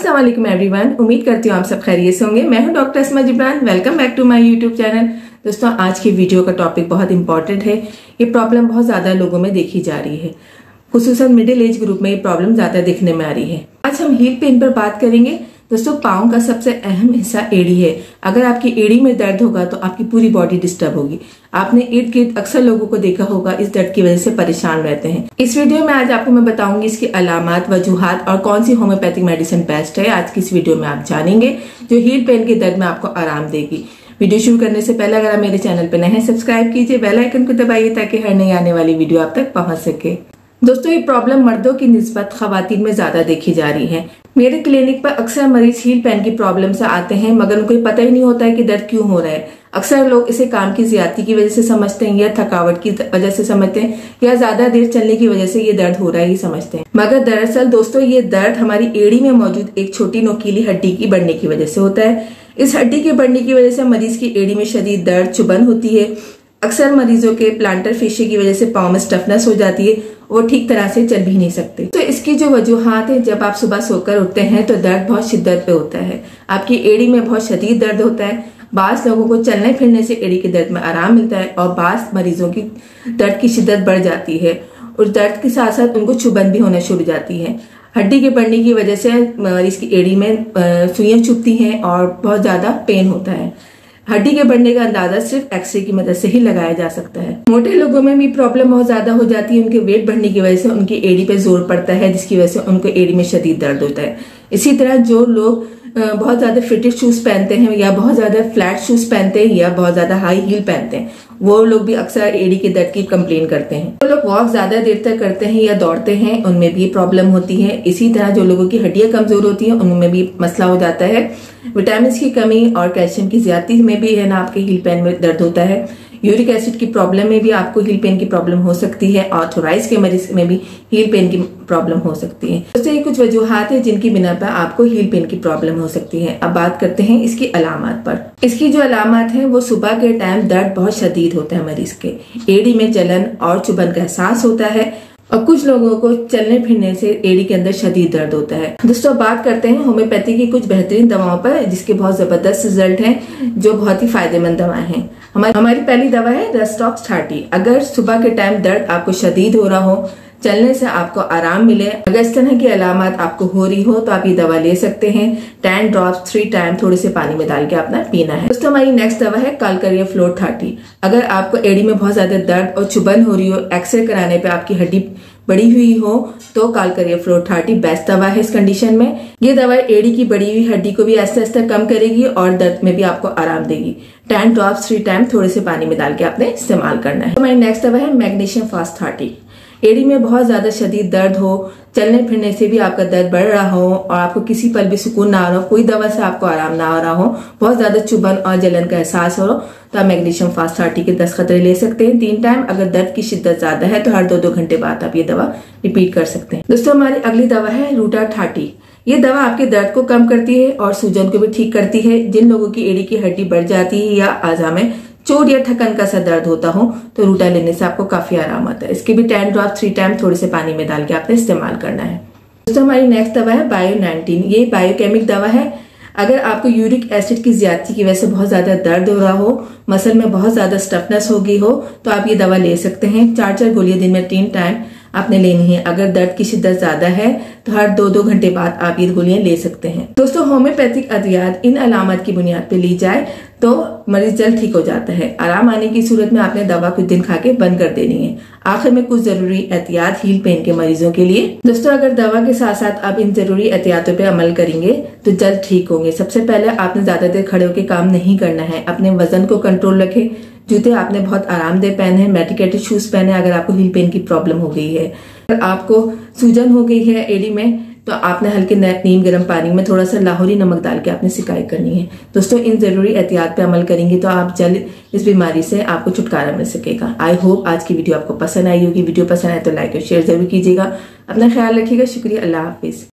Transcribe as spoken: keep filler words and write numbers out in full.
अस्सलाम वालेकुम एवरीवन, उम्मीद करती हूँ आप सब खैरियत से होंगे। मैं हूँ doctor Asma Jibran. Welcome back to my YouTube channel. दोस्तों, आज की वीडियो का टॉपिक बहुत इंपॉर्टेंट है। ये प्रॉब्लम बहुत ज़्यादा लोगों में देखी जा रही है, खुसूसन मिडिल एज ग्रुप में ये प्रॉब्लम ज़्यादा देखने में आ रही है। आज हम हील पेन पर बात करेंगे। दोस्तों, पाँव का सबसे अहम हिस्सा एड़ी है। अगर आपकी एड़ी में दर्द होगा तो आपकी पूरी बॉडी डिस्टर्ब होगी। आपने इर्द गिर्द अक्सर लोगों को देखा होगा इस दर्द की वजह से परेशान रहते हैं। इस वीडियो में आज आपको मैं बताऊंगी इसकी अलामात, वजूहात और कौन सी होम्योपैथिक मेडिसिन बेस्ट है। आज की इस वीडियो में आप जानेंगे जो हील पेन के दर्द में आपको आराम देगी। वीडियो शुरू करने से पहले अगर आप मेरे चैनल पर नए हैं, सब्सक्राइब कीजिए, बेल आइकन को दबाइए ताकि हर नई आने वाली वीडियो आप तक पहुंच सके। दोस्तों, ये प्रॉब्लम मर्दों की निस्बत खवातीन में ज्यादा देखी जा रही है। मेरे क्लिनिक पर अक्सर मरीज हील पेन की प्रॉब्लम से आते हैं, मगर उनको पता ही नहीं होता है कि दर्द क्यों हो रहा है। अक्सर लोग इसे काम की ज्यादती की वजह से समझते हैं, या थकावट की वजह से समझते हैं, या ज्यादा देर चलने की वजह से ये दर्द हो रहा है ये समझते हैं। मगर दरअसल दोस्तों, ये दर्द हमारी एड़ी में मौजूद एक छोटी नोकीली हड्डी की बढ़ने की वजह से होता है। इस हड्डी के बढ़ने की वजह से मरीज की एड़ी में शदीद दर्द, चुभन होती है। अक्सर मरीजों के प्लांटर फेशिया की वजह से पाँव में स्टफनेस हो जाती है, वो ठीक तरह से चल भी नहीं सकते। तो इसकी जो वजूहात है, जब आप सुबह सोकर उठते हैं तो दर्द बहुत शिद्दत पे होता है, आपकी एड़ी में बहुत शदीद दर्द होता है। बास लोगों को चलने फिरने से एड़ी के दर्द में आराम मिलता है और बास मरीजों की दर्द की शिद्दत बढ़ जाती है और दर्द के साथ साथ उनको चुभन भी होना शुरू हो जाती है। हड्डी के बढ़ने की वजह से मरीज की एड़ी में सुइयां चुभती हैं और बहुत ज्यादा पेन होता है। हड्डी के बढ़ने का अंदाजा सिर्फ एक्सरे की मदद से ही लगाया जा सकता है। मोटे लोगों में भी प्रॉब्लम बहुत ज्यादा हो जाती है। उनके वेट बढ़ने की वजह से उनकी एड़ी पे जोर पड़ता है, जिसकी वजह से उनको एड़ी में शदीद दर्द होता है। इसी तरह जो लोग बहुत ज्यादा फिटेड शूज पहनते हैं, या बहुत ज्यादा फ्लैट शूज पहनते हैं, या बहुत ज्यादा हाई हील पहनते हैं, वो लोग भी अक्सर एड़ी के दर्द की कंप्लेन करते हैं। जो लोग वॉक ज्यादा देर तक करते हैं या दौड़ते हैं, उनमें भी प्रॉब्लम होती है। इसी तरह जो लोगों की हड्डियां कमजोर होती हैं, उनमें भी मसला हो जाता है। विटामिन की कमी और कैल्शियम की ज्यादती में भी है ना आपके हील पेन में दर्द होता है। यूरिक एसिड की प्रॉब्लम में भी आपको हील पेन की प्रॉब्लम हो सकती है। ऑर्थोराइटिस के मरीज में भी हील पेन की प्रॉब्लम हो सकती है। दोस्तों, ये कुछ वजूहात है जिनकी बिना पर आपको हील पेन की प्रॉब्लम हो सकती है। अब बात करते हैं इसकी अलामत पर। इसकी जो अलामत है वो सुबह के टाइम दर्द बहुत शदीद होता है मरीज के, एड़ी में जलन और चुभन का एहसास होता है, और कुछ लोगों को चलने फिरने से एड़ी के अंदर शदीद दर्द होता है। दोस्तों, बात करते हैं होम्योपैथी की कुछ बेहतरीन दवाओं पर जिसके बहुत जबरदस्त रिजल्ट हैं, जो बहुत ही फायदेमंद दवाएं हैं। हमारी हमारी पहली दवा है रस्टॉक्स थर्टी। अगर सुबह के टाइम दर्द आपको शदीद हो रहा हो, चलने से आपको आराम मिले, अगर इस तरह की अलामत आपको हो रही हो तो आप ये दवा ले सकते हैं। टेन ड्रॉप्स थ्री टाइम थोड़े से पानी में डाल के अपना पीना है। दोस्तों, हमारी नेक्स्ट दवा है कालकरिया फ्लोर थर्टी। अगर आपको एड़ी में बहुत ज्यादा दर्द और चुभन हो रही हो, एक्सरे कराने पे आपकी हड्डी बड़ी हुई हो, तो कालकरिया फ्लोर थर्टी बेस्ट दवा है इस कंडीशन में। ये दवा एड़ी की बड़ी हुई हड्डी को भी आस्ते आस्ते कम करेगी और दर्द में भी आपको आराम देगी। टेन ड्रॉप्स थ्री टाइम थोड़े से पानी में डाल के आपने इस्तेमाल करना है। तो हमारी नेक्स्ट दवा है मैग्नीशियम फास्ट थर्टी। एड़ी में बहुत ज्यादा शदीद दर्द हो, चलने फिरने से भी आपका दर्द बढ़ रहा हो और आपको किसी पल भी सुकून ना आ रहा हो, कोई दवा से आपको आराम ना आ रहा हो, बहुत ज्यादा चुभन और जलन का एहसास हो, तो आप मैग्नीशियम फास्ट थर्टी के दस खतरे ले सकते हैं तीन टाइम। अगर दर्द की शिद्दत ज्यादा है तो हर दो दो घंटे बाद आप ये दवा रिपीट कर सकते हैं। दोस्तों, हमारी अगली दवा है रूटा थर्टी। ये दवा आपके दर्द को कम करती है और सूजन को भी ठीक करती है। जिन लोगों की एड़ी की हड्डी बढ़ जाती है या आजा में चोट या थकन का सा दर्द होता हो, तो रूटा लेने से आपको काफी आराम आता है। इसके भी टेन ड्रॉप थ्री टाइम थोड़े से पानी में डाल के आपने इस्तेमाल करना है। दोस्तों, हमारी नेक्स्ट दवा है बायो नाइनटीन। ये बायोकेमिक दवा है। अगर आपको यूरिक एसिड की ज्यादती की वजह से बहुत ज्यादा दर्द हो रहा हो, मसल में बहुत ज्यादा स्टफनेस हो गई हो, तो आप ये दवा ले सकते हैं। चार चार गोलियां दिन में तीन टाइम आपने लेनी है। अगर दर्द की शिद्दत ज्यादा है तो हर दो दो घंटे बाद आप ये गोलियां ले सकते हैं। दोस्तों, होम्योपैथिक अद्वियात इन अलामत की बुनियाद पे ली जाए तो मरीज जल्द ठीक हो जाता है। आराम आने की सूरत में आपने दवा कुछ दिन खा के बंद कर देनी है। आखिर में कुछ जरूरी एहतियात हील पेन के मरीजों के लिए। दोस्तों, अगर दवा के साथ साथ आप इन जरूरी एहतियातों पे अमल करेंगे तो जल्द ठीक होंगे। सबसे पहले आपने ज्यादा देर खड़े होकर काम नहीं करना है। अपने वजन को कंट्रोल रखें। जूते आपने बहुत आरामदेह पहने हैं, मेडिकेटेड शूज पहने अगर आपको हील पेन की प्रॉब्लम हो गई है। अगर आपको सूजन हो गई है एड़ी में, तो आपने हल्के नीम गर्म पानी में थोड़ा सा लाहौरी नमक डाल के आपने सिकाई करनी है। दोस्तों, इन जरूरी एहतियात पे अमल करेंगे तो आप जल्द इस बीमारी से आपको छुटकारा मिल सकेगा। आई होप आज की वीडियो आपको पसंद आई होगी। वीडियो पसंद आए तो लाइक और शेयर जरूर कीजिएगा। अपना ख्याल रखिएगा। शुक्रिया। अल्लाह हाफिज।